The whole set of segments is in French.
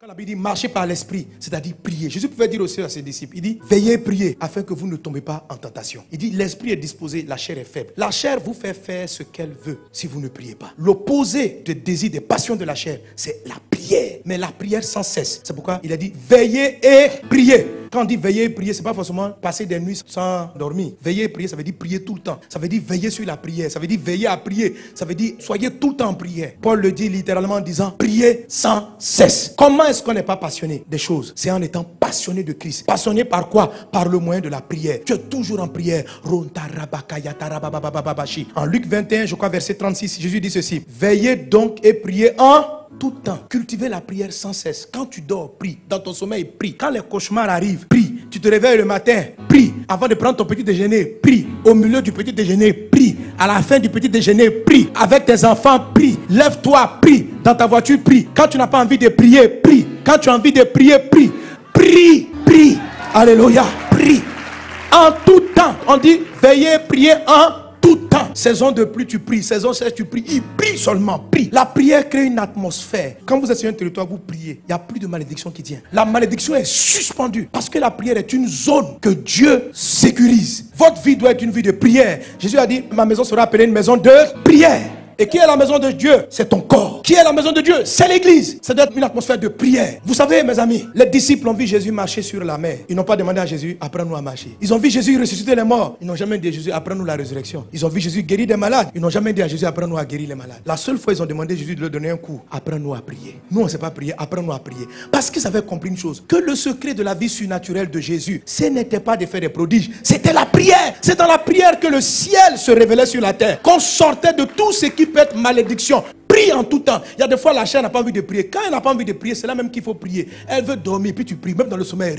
Quand la Bible dit marcher par l'esprit, c'est-à-dire prier. Jésus pouvait dire aussi à ses disciples, il dit veillez et priez afin que vous ne tombez pas en tentation. Il dit l'esprit est disposé, la chair est faible. La chair vous fait faire ce qu'elle veut si vous ne priez pas. L'opposé des désirs, des passions de la chair, c'est la prière. Mais la prière sans cesse. C'est pourquoi il a dit veillez et priez. Quand on dit veiller et prier, ce n'est pas forcément passer des nuits sans dormir. Veiller et prier, ça veut dire prier tout le temps. Ça veut dire veiller sur la prière. Ça veut dire veiller à prier. Ça veut dire soyez tout le temps en prière. Paul le dit littéralement en disant priez sans cesse. Comment est-ce qu'on n'est pas passionné des choses? C'est en étant passionné de Christ. Passionné par quoi? Par le moyen de la prière. Tu es toujours en prière. En Luc 21, je crois, verset 36, Jésus dit ceci. Veillez donc et priez en tout temps. Cultivez la prière sans cesse. Quand tu dors, prie. Dans ton sommeil, prie. Quand les cauchemars arrivent, prie. Tu te réveilles le matin, prie. Avant de prendre ton petit déjeuner, prie. Au milieu du petit déjeuner, prie. À la fin du petit déjeuner, prie. Avec tes enfants, prie. Lève-toi, prie. Dans ta voiture, prie. Quand tu n'as pas envie de prier, prie. Quand tu as envie de prier, prie. Prie, prie. Alléluia, prie. En tout temps. On dit veillez, priez en tout temps. Saison de pluie, tu pries. Saison sèche, tu pries. Il prie seulement, prie. La prière crée une atmosphère. Quand vous êtes sur un territoire, vous priez. Il n'y a plus de malédiction qui tient. La malédiction est suspendue. Parce que la prière est une zone que Dieu sécurise. Votre vie doit être une vie de prière. Jésus a dit, ma maison sera appelée une maison de prière. Et qui est la maison de Dieu? C'est ton corps. Qui est la maison de Dieu? C'est l'église. Ça doit être une atmosphère de prière. Vous savez, mes amis, les disciples ont vu Jésus marcher sur la mer. Ils n'ont pas demandé à Jésus, apprends-nous à marcher. Ils ont vu Jésus ressusciter les morts. Ils n'ont jamais dit à Jésus, apprends-nous la résurrection. Ils ont vu Jésus guérir des malades. Ils n'ont jamais dit à Jésus, apprends-nous à guérir les malades. La seule fois, ils ont demandé à Jésus de leur donner un coup. Apprends-nous à prier. Nous, on ne sait pas prier. Apprends-nous à prier. Parce qu'ils avaient compris une chose. Que le secret de la vie surnaturelle de Jésus, ce n'était pas de faire des prodiges. C'était la prière. C'est dans la prière que le ciel se révélait sur la terre. Qu'on sortait de tout ce qui peut être malédiction. Prie en tout temps. Il y a des fois la chair n'a pas envie de prier. Quand elle n'a pas envie de prier, c'est là même qu'il faut prier. Elle veut dormir, puis tu pries. Même dans le sommeil,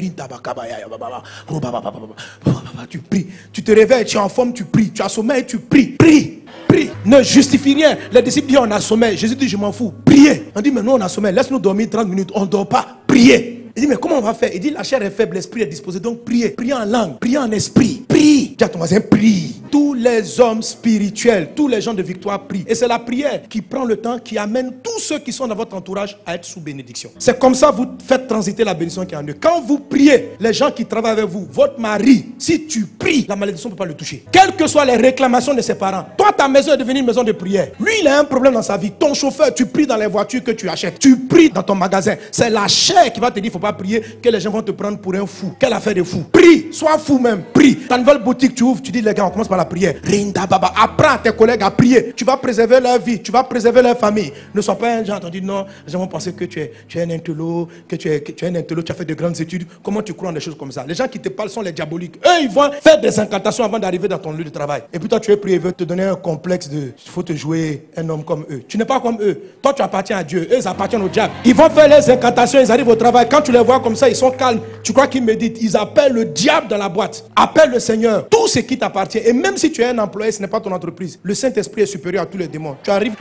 tu pries. Tu te réveilles, tu es en forme, tu pries. Tu as sommeil, tu pries. Prie. Prie. Ne justifie rien. Les disciples disent on a sommeil. Jésus dit je m'en fous. Priez. On dit mais nous on a sommeil. Laisse-nous dormir 30 minutes. On ne dort pas. Priez. Il dit mais comment on va faire? Il dit la chair est faible, l'esprit est disposé. Donc priez. Priez en langue. Priez en esprit. Prie. Dis à ton voisin prie. Tous les hommes spirituels, tous les gens de victoire prient. Et c'est la prière qui prend le temps, qui amène tous ceux qui sont dans votre entourage à être sous bénédiction. C'est comme ça que vous faites transiter la bénédiction qui est en eux. Quand vous priez, les gens qui travaillent avec vous, votre mari, si tu pries, la malédiction ne peut pas le toucher. Quelles que soient les réclamations de ses parents, toi ta maison est devenue une maison de prière. Lui il a un problème dans sa vie. Ton chauffeur, tu pries dans les voitures que tu achètes. Tu pries dans ton magasin. C'est la chair qui va te dire, il ne faut pas prier, que les gens vont te prendre pour un fou. Quelle affaire de fou. Prie, sois fou même, prie. Ta nouvelle boutique, tu ouvres, tu dis les gars, on commence par la prière. Rinda baba, apprends à tes collègues à prier. Tu vas préserver leur vie, tu vas préserver leur famille. Ne sois pas un genre qui dit non, les gens vont penser que tu es un intello, que tu es un intello, tu as fait de grandes études. Comment tu crois en des choses comme ça? Les gens qui te parlent sont les diaboliques. Eux, ils vont faire des incantations avant d'arriver dans ton lieu de travail. Et puis toi, tu es prié, ils veulent te donner un complexe de il faut te jouer un homme comme eux. Tu n'es pas comme eux. Toi, tu appartiens à Dieu. Eux, ils appartiennent au diable. Ils vont faire les incantations, ils arrivent au travail. Quand tu les vois comme ça, ils sont calmes. Tu crois qu'ils méditent. Ils appellent le diable dans la boîte. Appelle le Seigneur. Tout ce qui t'appartient. Et même si tu es un employé, ce n'est pas ton entreprise. Le Saint-Esprit est supérieur à tous les démons. Tu arrives.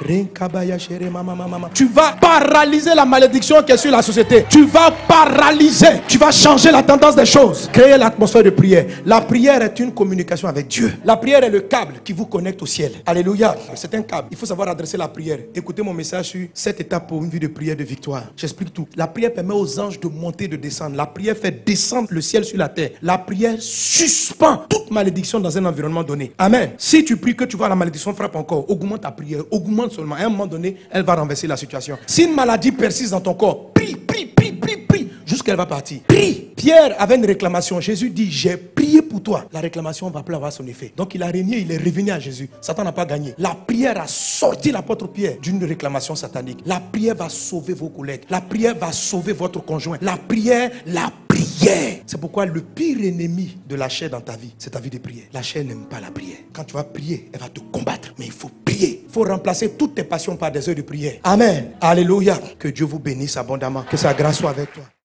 Tu vas paralyser la malédiction qui est sur la société. Tu vas paralyser. Tu vas changer la tendance des choses. Créer l'atmosphère de prière. La prière est une communication avec Dieu. La prière est le câble qui vous connecte au ciel. Alléluia. C'est un câble. Il faut savoir adresser la prière. Écoutez mon message sur 7 étapes pour une vie de prière de victoire. J'explique tout. La prière permet aux anges de monter, de descendre. La prière fait descendre le ciel sur la terre. La prière suspend toute malédiction dans un environnement donné. Amen. Si tu pries que tu vois la malédiction frappe encore, augmente ta prière. Augmente seulement. À un moment donné, elle va renverser la situation. Si une maladie persiste dans ton corps, prie, prie, prie, prie, prie, jusqu'à elle va partir. Prie. Pierre avait une réclamation. Jésus dit, j'ai prié pour toi. La réclamation va plus avoir son effet. Donc il a régné, il est revenu à Jésus. Satan n'a pas gagné. La prière a sorti l'apôtre Pierre d'une réclamation satanique. La prière va sauver vos collègues. La prière va sauver votre conjoint. La prière. C'est pourquoi le pire ennemi de la chair dans ta vie, c'est ta vie de prière. La chair n'aime pas la prière. Quand tu vas prier, elle va te combattre. Mais il faut prier. Il faut remplacer toutes tes passions par des heures de prière. Amen. Alléluia. Que Dieu vous bénisse abondamment. Que sa grâce soit avec toi.